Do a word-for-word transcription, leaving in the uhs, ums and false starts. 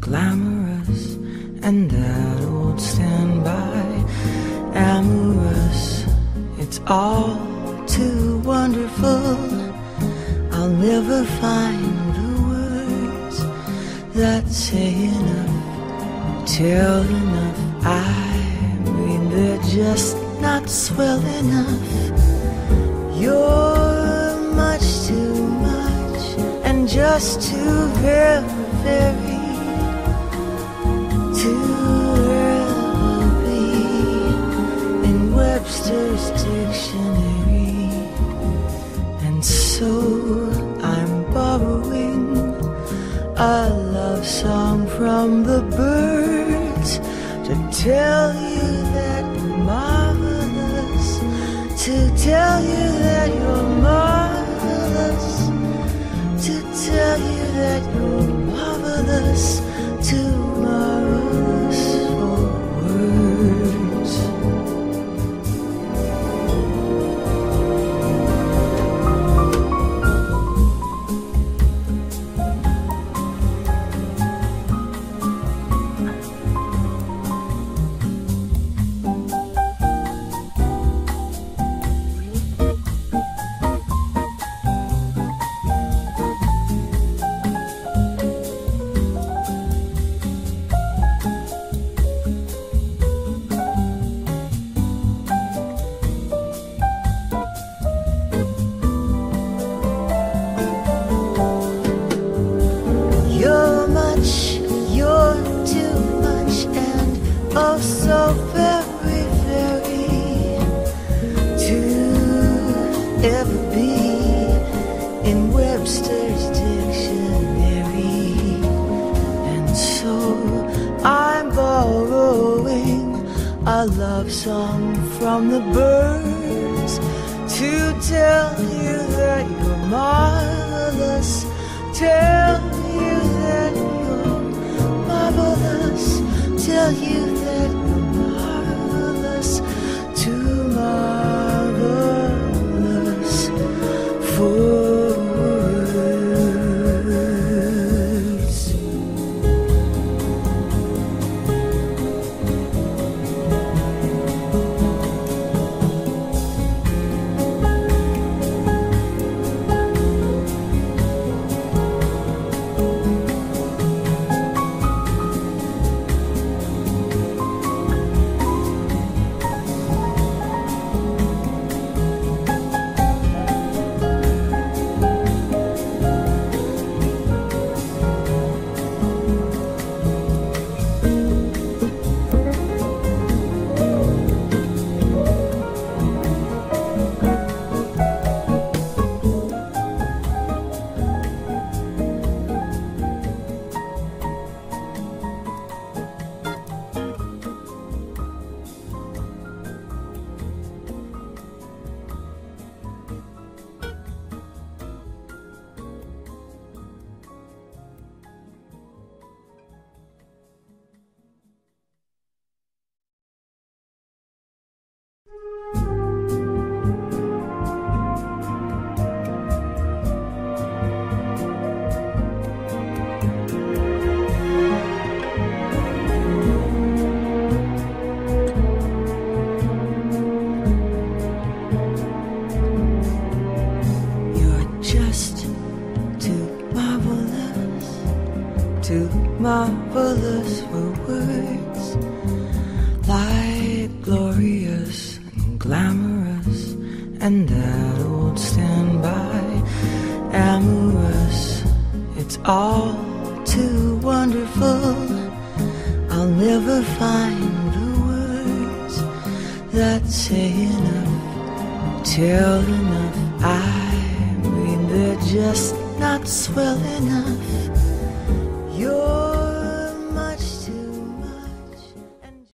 glamorous, and that old standby, amorous. It's all too wonderful. I'll never find the words that say enough, tell enough. I mean, they're just not swell enough. You're much too much, and just too very, very, to ever be in Webster's dictionary. And so I'm borrowing a love song from the birds to tell you that you're marvelous, to tell you that you're marvelous, to tell you that you're marvelous, too marvelous for words. Oh, so very, very, to ever be in Webster's dictionary. And so I'm borrowing a love song from the birds to tell you that you're marvelous, tell you that you're marvelous, tell you that you're marvelous, too marvelous for words. Too marvelous for words, like glorious and glamorous, and that old standby, amorous. It's all too wonderful. I'll never find the words that say enough, tell enough. I mean, they're just not swell enough.